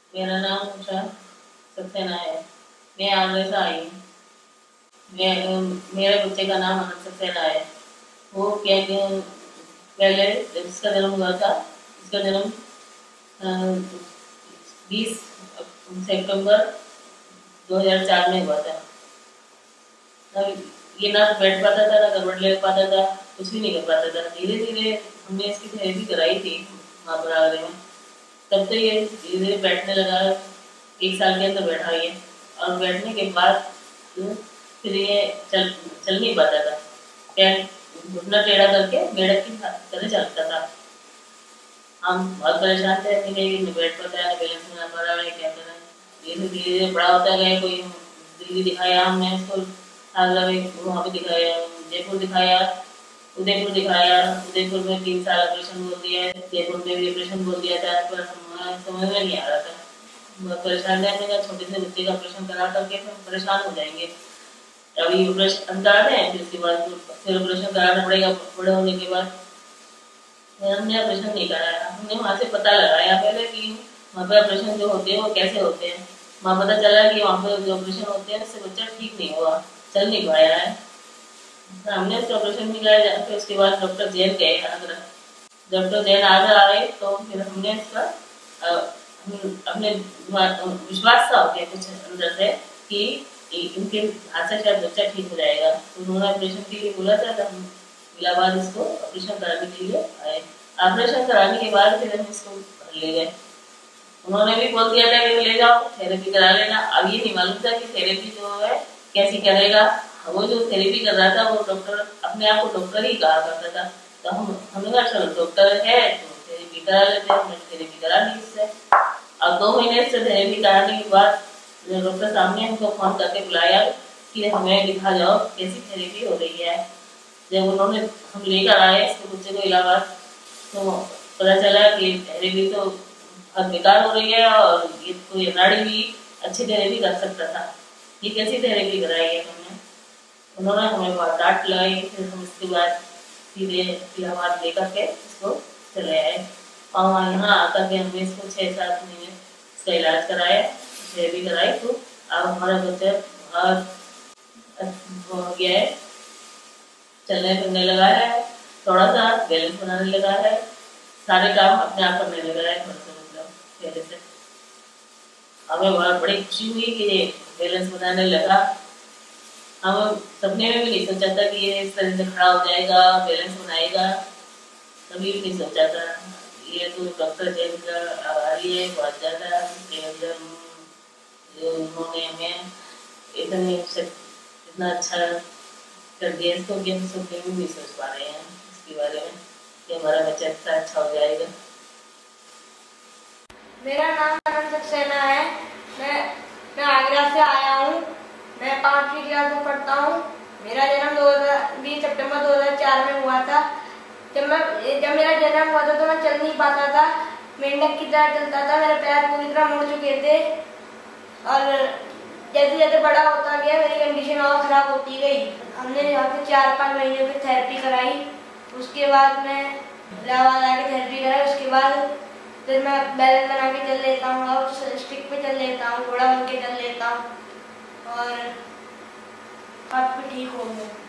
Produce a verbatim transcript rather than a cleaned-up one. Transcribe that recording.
मेरा नाम उषा सक्सेना है। मैं आगरे से आई हूँ। मैं मेरे बच्चे का नाम अनंत सक्सेना है। वो क्या कि पहले जब इसका जन्म हुआ था, इसका जन्म बीस सितंबर दो हज़ार चार में हुआ था। तब ये ना बैठ पाता था, ना गड़बड़ ले पाता था, कुछ भी नहीं कर पाता था। धीरे धीरे हमने इसकी थेरेपी कराई थी वहाँ पर आगरे में। तब तो ये धीरे धीरे बैठने लगा। एक साल के अंदर बैठा ये, और बैठने के बाद फिर ये चल चल नहीं पाता था। पैर घुटना टेढ़ा करके मेढक की तरह चलता था। हम बहुत परेशान थे कि नहीं बैठ पाता है, बैलेंस नहीं पा रहा है, क्या कर रहा है। धीरे धीरे बड़ा होता गया। कोई दिल्ली दिखाया हमने इसको, आगरा में वहाँ पे दिखाया, जयपुर दिखाया, उदयपुर दिखाया। उदयपुर में तीन साल ऑपरेशन बोल दिया है, जयपुर में भी ऑपरेशन बोल दिया था, पर हमें समझ में नहीं आ रहा था। बहुत परेशान है। मैंने छोटे से बच्चे का ऑपरेशन करा करके हम परेशान हो जाएंगे। अभी ऑपरेशन हम कराते हैं, फिर उसके बाद फिर ऑपरेशन कराना पड़ेगा बड़े होने के बाद। हमने ऑपरेशन नहीं कराया। हमने वहाँ से पता लगाया पहले कि वहाँ पे ऑपरेशन जो होते हैं वो कैसे होते हैं। वहाँ पता चला कि वहाँ पे जो ऑपरेशन होते हैं उससे बच्चा ठीक नहीं हुआ, चल नहीं पाया है। हमने उसका ऑपरेशन नहीं कराया। फिर उसके बाद डॉक्टर जैन गए आगरा। डॉक्टर जैन आगरा आए तो फिर हमने इसका अपने विश्वास था होते कुछ अंदर से कि इनके हाथ से शायद बच्चा ठीक हो जाएगा। तो उन्होंने ऑपरेशन के लिए बोला था, हम इलाहाबाद इसको ऑपरेशन कराने के लिए आए। ऑपरेशन कराने के बाद फिर हम इसको ले गए। उन्होंने भी बोल दिया था कि ले जाओ थेरेपी करा लेना। अब ये नहीं मालूम था कि थेरेपी जो है कैसी करेगा। वो जो थेरेपी कर रहा था वो डॉक्टर अपने आप को डॉक्टर ही कहा करता था। तो हम हमने कहा चलो डॉक्टर है तो थेरेपी करा लेते हैं। थेरेपी करा दी इससे। अब दो महीने से थेरेपी कराने के बाद डॉक्टर साहब ने हमको फोन करके बुलाया कि हमें दिखा जाओ कैसी थेरेपी हो रही है। जब उन्होंने हम लेकर आए इसको बच्चे को इलाहाबाद, तो पता चला कि थेरेपी तो बहुत बेकार हो रही है और ये कोई अनाड़ी भी अच्छी थेरेपी कर सकता था। ये कैसी थेरेपी कराई है हमने। उन्होंने हमें बहुत डांट लगाई। फिर हम इसके बाद सीधे इलाहाबाद लेकर के इसको चले आए और यहाँ आकर के हमने इसको छः सात महीने इसका इलाज कराया, थेरेपी कराई। तो अब हमारा बच्चा बहुत हो गया है, चलने फिरने लगा है, थोड़ा सा बैलेंस बनाने लगा है, सारे काम अपने आप करने लगा है थोड़ा सा, मतलब पहले से। हमें बहुत बड़ी खुशी हुई कि ये बैलेंस बनाने लगा। हम सपने में भी नहीं सोचा था कि ये इस तरह से खड़ा हो जाएगा, बैलेंस बनाएगा, कभी भी नहीं सोचा था। ये तो डॉक्टर जैन का आभारी है बहुत ज़्यादा कि मतलब उन्होंने हमें इतने इतना अच्छा कर दिया इसको कि हम सपने में नहीं सोच पा रहे हैं इसके बारे में कि हमारा बच्चा इतना अच्छा हो जाएगा। मेरा नाम अनंत सक्सेना है। मैं मैं आगरा से आया हूँ। मैं पाँचवीं क्लास में पढ़ता हूँ। मेरा जन्म दो हज़ार बीस सितंबर दो हज़ार चार में हुआ था। जब मैं जब मेरा जन्म हुआ था तो मैं चल नहीं पाता था, मेंढक की तरह चलता था। मेरे पैर पूरी तरह मुड़ चुके थे और जैसे जैसे बड़ा होता गया मेरी कंडीशन और ख़राब होती गई। हमने यहाँ पे चार पाँच महीने की थेरेपी कराई। उसके बाद मैं इलाहाबाद आके थेरेपी कराई। उसके बाद फिर मैं बैलेंस बना के चल लेता हूँ और स्टिक पे चल लेता हूँ, घोड़ा बन के चल लेता हूँ और अब भी ठीक हो गया।